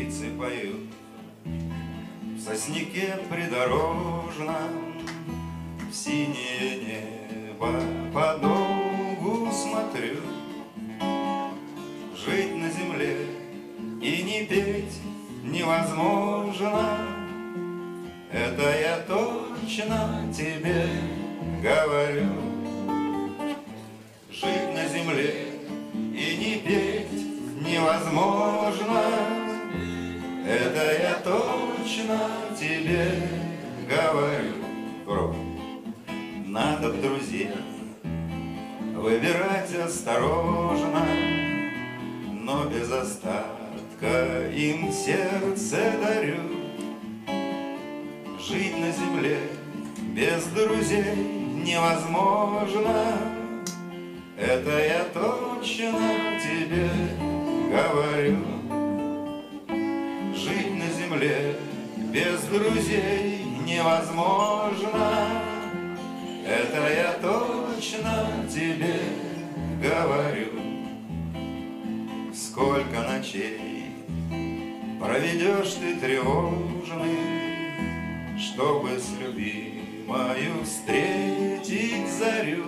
птицы поют в сосняке придорожном, в синее небо подолгу смотрю. Жить на земле и не петь невозможно, это я точно тебе говорю. Жить на земле и не петь невозможно, это я точно тебе говорю. Здорово. Надо б, друзья, выбирать осторожно, но без остатка им сердце дарю. Жить на земле без друзей невозможно, это я точно тебе говорю. Жить на земле без друзей невозможно, это я точно тебе говорю. Сколько ночей проведешь ты тревожный, чтобы с любимою встретить зарю.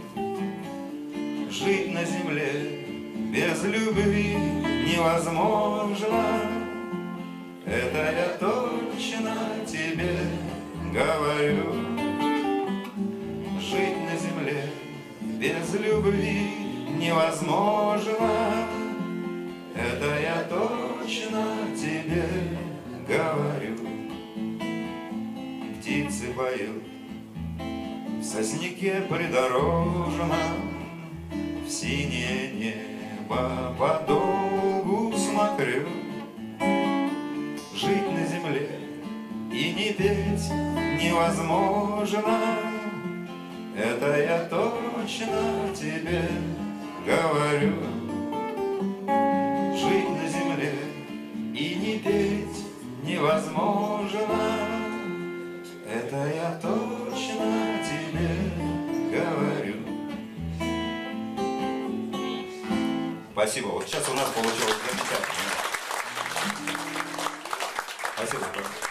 Жить на земле без любви невозможно, это я точно тебе говорю. Жить на земле без любви невозможно, это я точно тебе говорю. Птицы поют в сосняке придорожном, в синее небо подолгу смотрю. Жить на земле и не петь невозможно, это я точно тебе говорю. Жить на земле и не петь невозможно, это я точно тебе говорю. Спасибо. Вот сейчас у нас получилось замечательно. Спасибо.